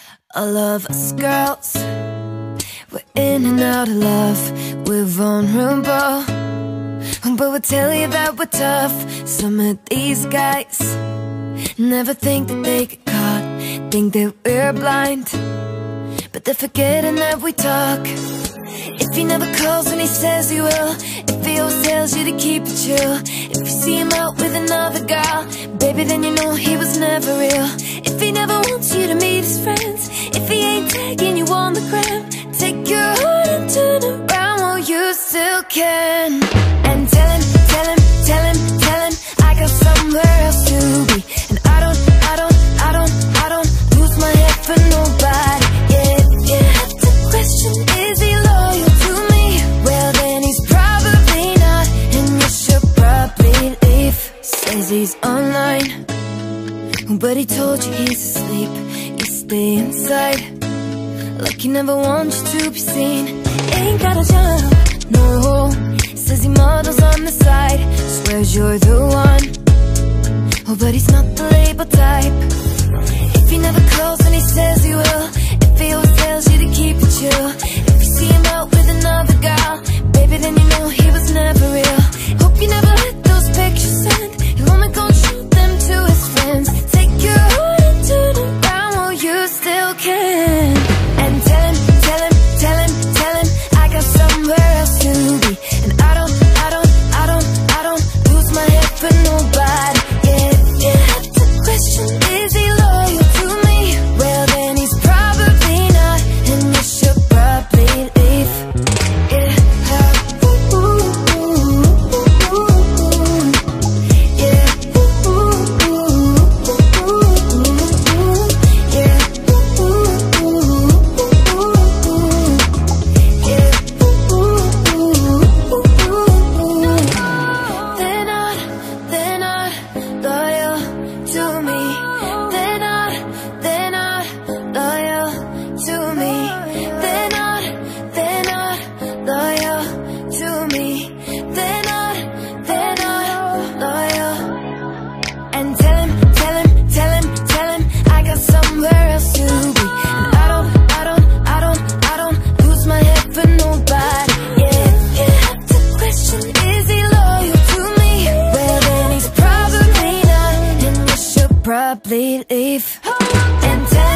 All of us girls, we're in and out of love, we're vulnerable, but we'll tell you that we're tough. Some of these guys never think that they get caught, think that we're blind, but they're forgetting that we talk. If he never calls when he says he will, if he always tells you to keep it chill, if you see him out with another girl, baby, then you know he was never real. If he never wants you to meet his friends, if he ain't tagging you on the gram, take your heart and turn around while you still can. And tell him, tell him, tell him, tell him I got somewhere else to be, and I don't lose my head for nobody. Yeah, you have to question, is he loyal to me? Well then he's probably not, and you should probably leave. Says he's online, but he told you he's asleep. You stay inside, like he never wants you to be seen. Ain't got a job, no. Says he models on the side, swears you're the one, oh, but he's not the label type. If he never calls when he says he will, if he always tells you to keep it chill, if you see him out with another girl, baby, then you know he was never real. Hope you never let those pictures send, he'll only go shoot them to his friends. Take your heart and turn around while you still can. And tell him, tell him, tell him, tell him I got somewhere else to be, and I don't lose my head for nobody. Yeah, you have to question, is he loyal to me? Well then he's probably not, and you should probably leave. Yeah, ooh, ooh, ooh, ooh. Yeah, ooh, ooh, ooh, ooh. Yeah, ooh, ooh, ooh, ooh. Yeah, ooh, ooh, ooh. They're not loyal to me. They're not loyal to me. They're not loyal to me. They're not loyal. And tell him, tell him, tell him, tell him I got somewhere else to be, and I don't lose my head for nobody. Yeah, you have to question, is he loyal to me? Well then he's probably not, and you should probably leave. And tell